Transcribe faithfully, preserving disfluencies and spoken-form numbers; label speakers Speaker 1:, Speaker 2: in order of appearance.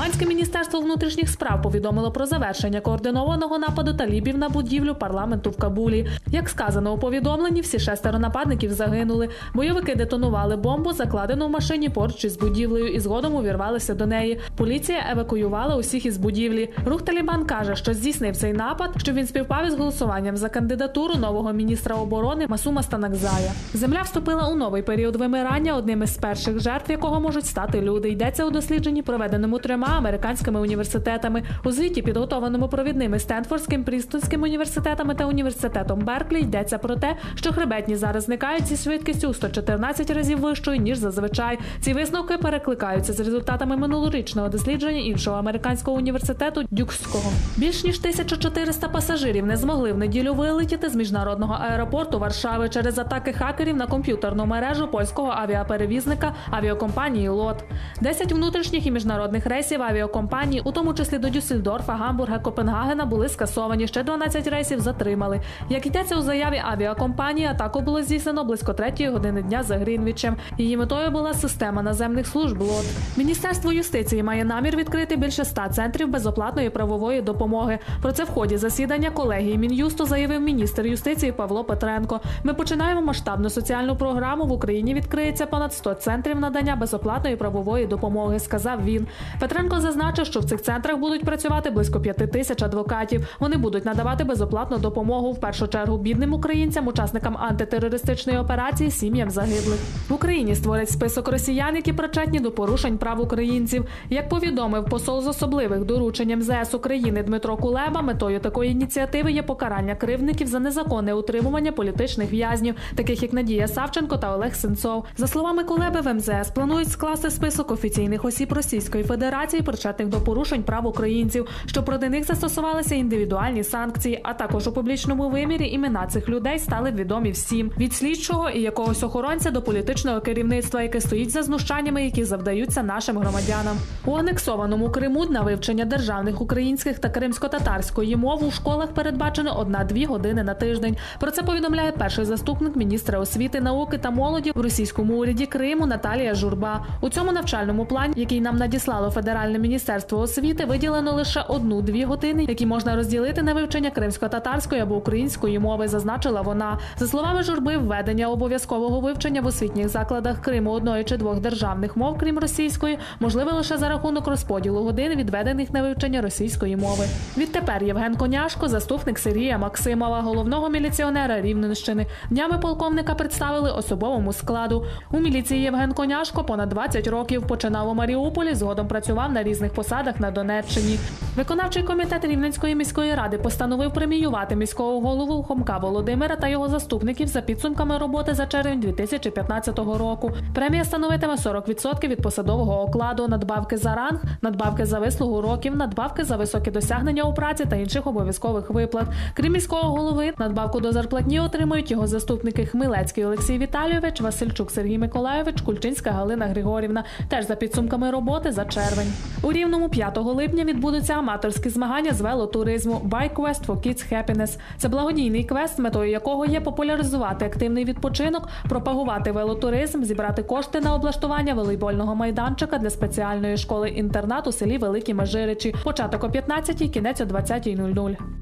Speaker 1: Лиманське міністерство внутрішніх справ повідомило про завершення координованого нападу талібів на будівлю парламенту в Кабулі. Як сказано у повідомленні, всі шестеро нападників загинули. Бойовики детонували бомбу, закладену в машині поруч із будівлею, і згодом увірвалися до неї. Поліція евакуювала усіх із будівлі. Рух «Талібан» каже, що здійснив цей напад, що він співпав із голосуванням за кандидатуру нового міністра оборони Масума Станакзая. Земля вступила у новий період вимирання, одним із перших жертв якого можуть стати люди. Йдеться у дослідженні, проведеному трьома американськими університетами. У звіті, підготовленому провідними Стенфордським, Прістонським університетами та університетом Берклі, йдеться про те, що хребетні зараз зникають зі швидкістю у сто чотирнадцять разів вищою, ніж зазвичай. Ці висновки перекликаються з результатами минулорічного дослідження іншого американського університету Дюкського. Більш ніж тисяча чотириста пасажирів не змогли в неділю вилетіти з міжнародного аеропорту Варшави через атаки хакерів на комп'ютерну мережу польського авіаперевізника авіакомпанії «Лот». Десять внутрішніх і міжнародних рейсів авіакомпанії, у тому числі до Дюссельдорфа, Гамбурга, Копенгагена, були скасовані, ще дванадцять рейсів затримали. Як йдеться у заяві авіакомпанії, атаку було здійснено близько третьої години дня за Грінвічем. Її метою була система наземних служб «Лот». Міністерство юстиції має намір відкрити більше ста центрів безоплатної правової допомоги. Про це в ході засідання колегії Мін'юсту заявив міністр юстиції Павло Петренко. Ми починаємо масштабну соціальну програму. В Україні відкриється понад сто центрів надання безоплатної правової допомоги, сказав він. Петренко зазначив, що в цих центрах будуть працювати близько п'яти тисяч адвокатів. Вони будуть надавати безоплатну допомогу в першу чергу бідним українцям, учасникам антитерористичної операції, сім'ям загиблих. В Україні створять список росіян, які причетні до порушень прав українців. Як повідомив посол з особливих доручень ем зе ес України Дмитро Кулеба, метою такої ініціативи є покарання кривдників за незаконне утримування політичних в'язнів, таких як Надія Савченко та Олег Сенцов. За словами Кулеби, в ем зе ес планують скласти список офіційних осіб Російської Федерації, причетних до порушень прав українців, щоб проти них застосувалися індивідуальні санкції, а також у публічному вимірі імена цих людей стали відомі всім. Від слідчого і якогось охоронця до політичного керівництва, яке стоїть за знущаннями, які завдаються нашим громадянам. У анексованому Криму на вивчення державних українських та кримсько-татарської мов у школах передбачено одна-дві години на тиждень. Про це повідомляє перший заступник міністра освіти, науки та молоді в російському уряді Криму Наталія Журба. У цьому навчальному плані, який нам надіслало Федеральне міністерство освіти, виділено лише одну-дві години, які можна розділити на вивчення кримсько-татарської або української мови, зазначила вона. За словами Журби, введення обов'язкового вивчення в освітніх закладах Криму одної чи двох державних мов, крім російської, можливе лише за рахунок розподілу годин, відведених на вивчення російської мови. Відтепер Євген Коняшко, заступник Сергія Максимова, головного міліціонера Рівненщини. Днями полковника представили особовому складу. У міліції Євген Коняшко понад двадцять років, починав у Маріуполі, згодом працював на різних посадах на Донеччині. Виконавчий комітет Рівненської міської ради постановив преміювати міського голову Хомка Володимира та його заступників за підсумками роботи за червень дві тисячі п'ятнадцятого року. Премія становитиме сорок відсотків від посадового окладу, надбавки за ранг, надбавки за вислугу років, надбавки за високі досягнення у праці та інших обов'язкових виплат. Крім міського голови, надбавку до зарплатні отримують його заступники Хмелецький Олексій Віталійович, Васильчук Сергій Миколайович, Кульчинська Галина Григорівна, теж за підсумками роботи за червень. У Рівному п'ятого липня відбудуться аматорські змагання з велотуризму Bike Quest for Kids Happiness. Це благодійний квест, метою якого є популяризувати активний відпочинок, пропагувати велотуризм, зібрати кошти на облаштування волейбольного майданчика для спеціальної школи-інтернату у селі Великі Межиричі. Початок о п'ятнадцятій, кінець о двадцятій нуль нуль.